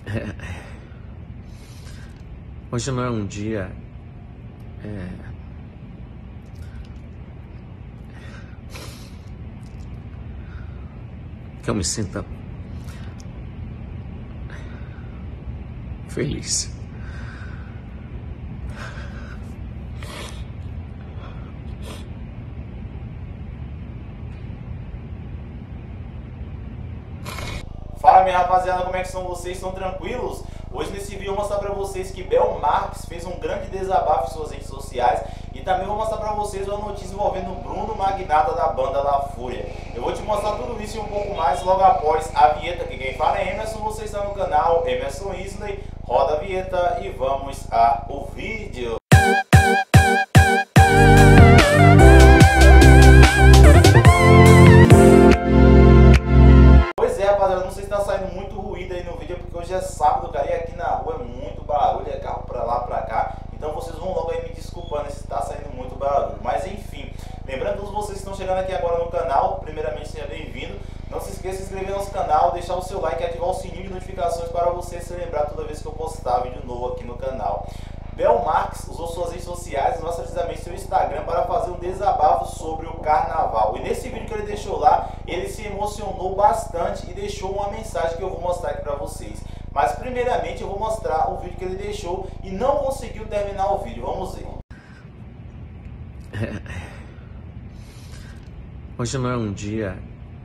Hoje não é um dia que eu me sinta feliz. Fala, minha rapaziada, como é que são vocês? Estão tranquilos? Hoje nesse vídeo eu vou mostrar pra vocês que Bel Marques fez um grande desabafo em suas redes sociais e também vou mostrar pra vocês uma notícia envolvendo Bruno Magnata da banda La Fúria. Eu vou te mostrar tudo isso e um pouco mais logo após a vinheta, que quem fala é Emerson, você está no canal Emerson Isley, roda a vinheta e vamos ao vídeo. Rapaziada, não sei se tá saindo muito ruído aí no vídeo, porque hoje é sábado, cara, e aqui na rua é muito barulho, é carro pra lá, pra cá, então vocês vão logo aí me desculpando se tá saindo muito barulho, mas enfim, lembrando todos vocês que estão chegando aqui agora no canal, primeiramente seja bem-vindo, não se esqueça de se inscrever no nosso canal, deixar o seu like e ativar o sininho de notificações para você se lembrar toda vez que eu postar vídeo novo aqui no canal. Bel Marques usou suas redes sociais, mais precisamente seu Instagram, para fazer um desabafo sobre o carnaval. E nesse vídeo que ele deixou lá, ele se emocionou bastante e deixou uma mensagem que eu vou mostrar aqui para vocês. Mas primeiramente eu vou mostrar o vídeo que ele deixou e não conseguiu terminar o vídeo. Vamos ver. Hoje não é um dia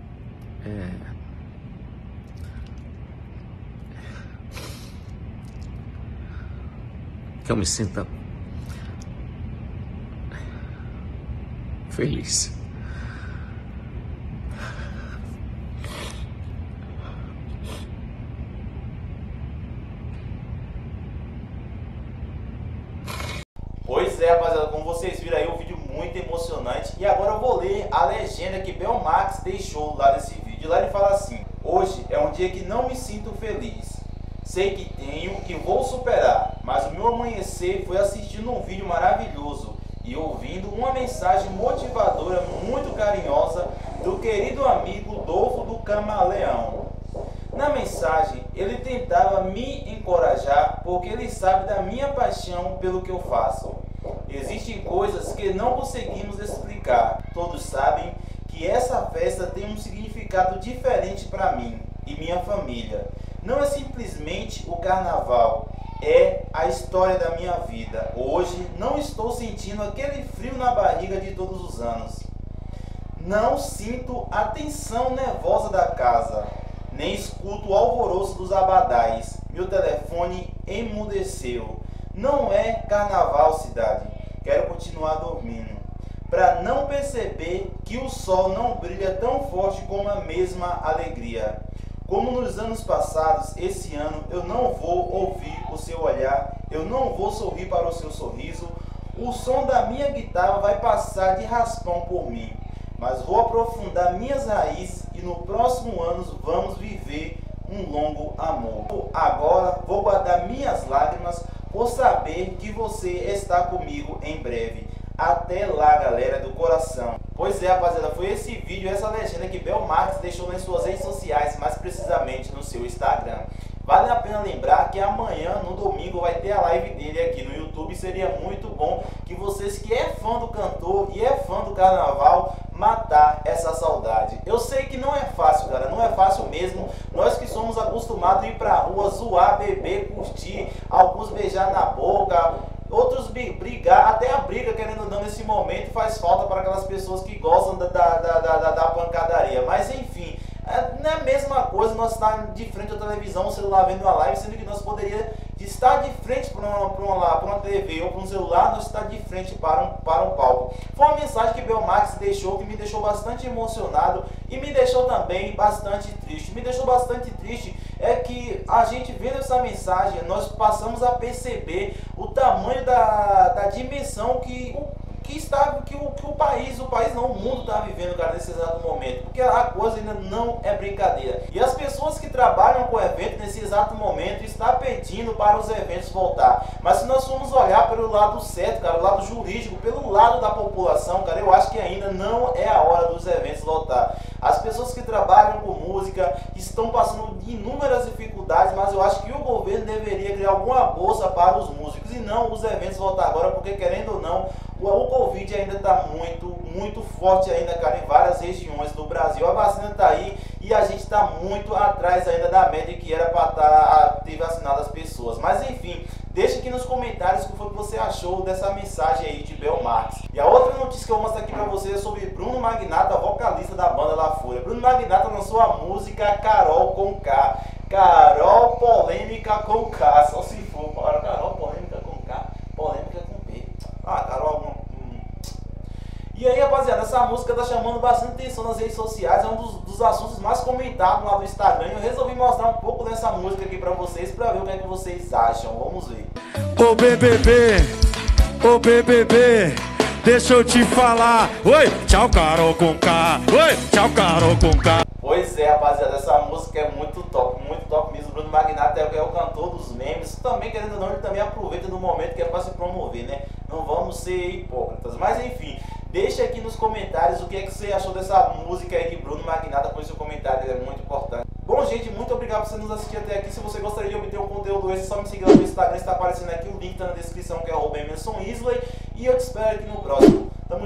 que eu me sinta feliz. Pois é, rapaziada, como vocês viram aí, um vídeo muito emocionante. E agora eu vou ler a legenda que Bel Marques deixou lá nesse vídeo. Lá ele fala assim: hoje é um dia que não me sinto feliz. Sei que tenho, que vou superar, mas o meu amanhecer foi assistindo um vídeo maravilhoso e ouvindo uma mensagem motivadora muito carinhosa do querido amigo Dolfo do Camaleão. Na mensagem, ele tentava me encorajar porque ele sabe da minha paixão pelo que eu faço. Existem coisas que não conseguimos explicar. Todos sabem que essa festa tem um significado diferente para mim e minha família. Não é simplesmente o carnaval, é a história da minha vida. Hoje não estou sentindo aquele frio na barriga de todos os anos. Não sinto a tensão nervosa da casa, nem escuto o alvoroço dos abadais. Meu telefone emudeceu. Não é carnaval, cidade. Quero continuar dormindo, para não perceber que o sol não brilha tão forte como a mesma alegria. Como nos anos passados, esse ano eu não vou ouvir o seu olhar, eu não vou sorrir para o seu sorriso, o som da minha guitarra vai passar de raspão por mim, mas vou aprofundar minhas raízes e no próximo ano vamos viver um longo amor. Agora vou guardar minhas lágrimas por saber que você está comigo em breve. Até lá, galera do coração. Pois é, rapaziada, foi esse vídeo, essa legenda que Bel Marques deixou nas suas redes sociais, mais precisamente no seu Instagram. Vale a pena lembrar que amanhã, no domingo, vai ter a live dele aqui no YouTube. Seria muito bom que vocês que é fã do cantor e é fã do carnaval, matar essa saudade. Eu sei que não é fácil, cara, não é fácil mesmo. Nós que somos acostumados a ir pra rua, zoar, beber, curtir, alguns beijar na boca, outros brigar, até a briga, querendo ou não, nesse momento faz falta para aquelas pessoas que gostam da pancadaria. Mas enfim, não é a mesma coisa nós estar de frente à televisão, o celular vendo uma live, sendo que nós poderíamos estar de frente para uma TV ou para um celular, nós estar de frente para um palco. Foi uma mensagem que Bel Marques deixou, que me deixou bastante emocionado e me deixou também bastante triste. Me deixou bastante triste é que a gente vendo essa mensagem, nós passamos a perceber o tamanho da dimensão que o mundo está vivendo, cara, nesse exato momento, porque a coisa ainda não é brincadeira. E as pessoas que trabalham com o evento nesse exato momento estão pedindo para os eventos voltar. Mas se nós formos olhar pelo lado certo, cara, o lado jurídico, pelo lado da população, cara, eu acho que ainda não é a hora dos eventos voltar. As pessoas que trabalham com música estão passando de inúmeras dificuldades, mas mas eu acho que o governo deveria criar alguma bolsa para os músicos e não os eventos voltar agora, porque querendo ou não, o Covid ainda está muito forte ainda, cara, em várias regiões do Brasil. A vacina está aí e a gente está muito atrás ainda da média que era para ter vacinado as pessoas. Mas enfim, deixa aqui nos comentários o que foi que você achou dessa mensagem aí de Bel Marques. E a outra notícia que eu vou mostrar aqui para você é sobre Bruno Magnata, vocalista da banda La Fúria. Bruno Magnata lançou a música Carol com K. Carol polêmica com K, só se for para Carol polêmica com K, polêmica com P. Carol. E aí, rapaziada, essa música tá chamando bastante atenção nas redes sociais, é um dos assuntos mais comentados lá no Instagram. Eu resolvi mostrar um pouco dessa música aqui pra vocês, pra ver o que é que vocês acham. Vamos ver. Ô BBB, deixa eu te falar. Oi, tchau Carol com K. Oi, tchau Carol com K. Pois é, rapaziada, essa música é muito top mesmo. Bruno Magnata é o cantor dos memes. Também, querendo ou não, ele também aproveita do momento que é pra se promover, né? Não vamos ser hipócritas. Mas enfim, deixa aqui nos comentários o que é que você achou dessa música aí de Bruno Magnata. Com seu comentário, ele é muito importante. Bom, gente, muito obrigado por você nos assistir até aqui. Se você gostaria de obter um conteúdo esse, é só me seguir lá no Instagram, está aparecendo aqui, o link tá na descrição, que é @emerson Isley. E eu te espero aqui no próximo.